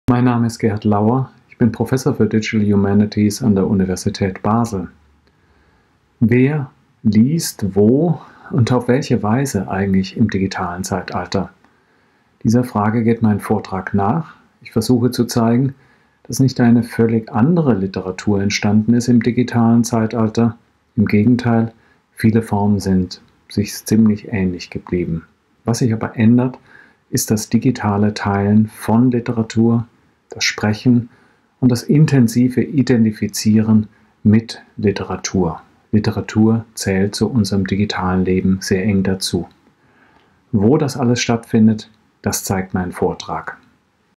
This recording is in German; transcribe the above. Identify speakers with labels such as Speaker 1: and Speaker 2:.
Speaker 1: Mein Name ist Gerhard Lauer, ich bin Professor für Digital Humanities an der Universität Basel. Wer liest wo und auf welche Weise eigentlich im digitalen Zeitalter? Dieser Frage geht mein Vortrag nach. Ich versuche zu zeigen, dass nicht eine völlig andere Literatur entstanden ist im digitalen Zeitalter. Im Gegenteil, viele Formen sind sich ziemlich ähnlich geblieben. Was sich aber ändert, ist das digitale Teilen von Literatur, das Sprechen und das intensive Identifizieren mit Literatur. Literatur zählt zu unserem digitalen Leben sehr eng dazu. Wo das alles stattfindet, das zeigt mein Vortrag.